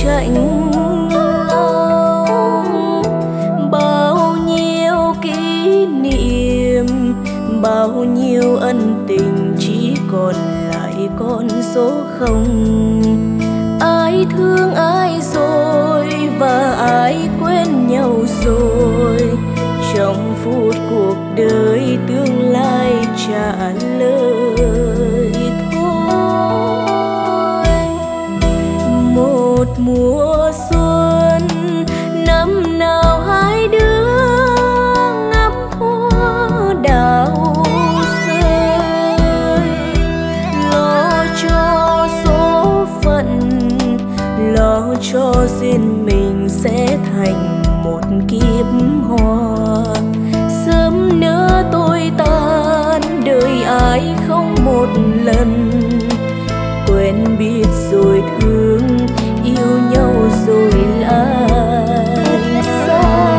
chạnh lòng. Bao nhiêu kỷ niệm, bao nhiêu ân tình chỉ còn lại con số không. Ai thương ai rồi và ai quên nhau rồi, trong phút cuộc đời tương lai trả lời thôi. Một mùa xuân năm nào hai đứa ngắm hoa đào rơi, lo cho số phận, lo cho duyên mình sẽ thành một kiếp hoa. Sớm nỡ tôi tan đời ai không một lần, quen biết rồi thương yêu nhau rồi lại xa.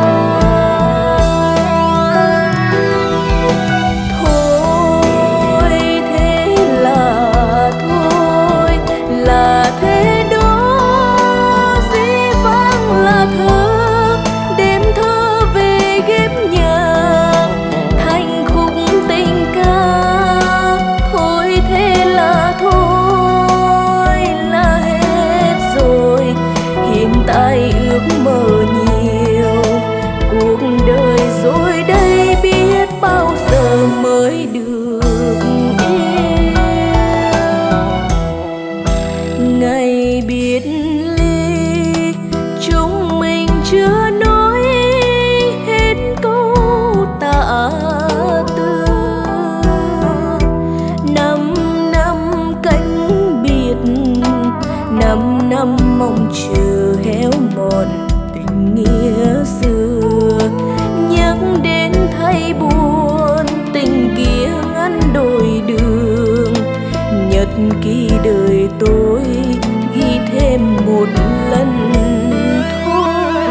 Thôi thế là thôi, là thế đó, dĩ vãng là thơ, đêm thơ về ghép nhạc thành khúc tình ca. Thôi thế là thôi, là hết rồi, hiện tại ước mơ nhiều, cuộc đời rồi đây biết bao giờ mới được yêu. Ngày biệt ly chúng mình chưa nói hết câu tạ từ. 5 năm cánh biệt, 5 năm mong chờ héo mòn tình nghĩa xưa. Nhắc đến thấy buồn, tình kia ngăn đôi đường. Nhật ký đời tôi ghi thêm một lần thôi.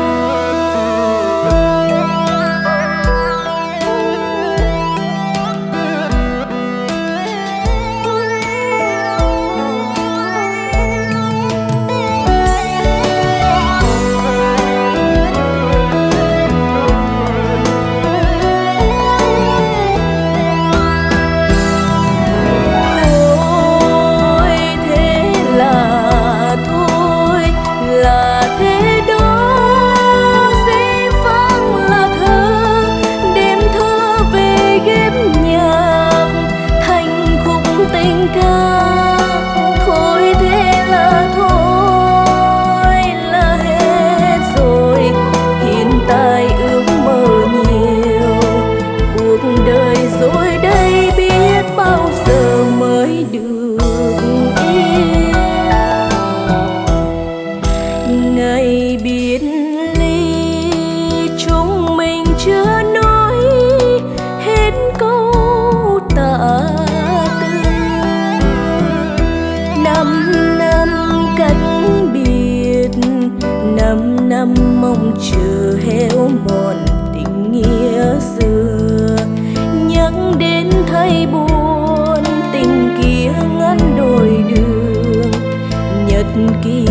Ngày biệt ly chúng mình chưa nói hết câu tạ từ. 5 năm cách biệt, 5 năm mong chờ héo mòn tình nghĩa xưa. Nhắc đến thấy buồn, tình kia ngăn đôi đường. Nhật ký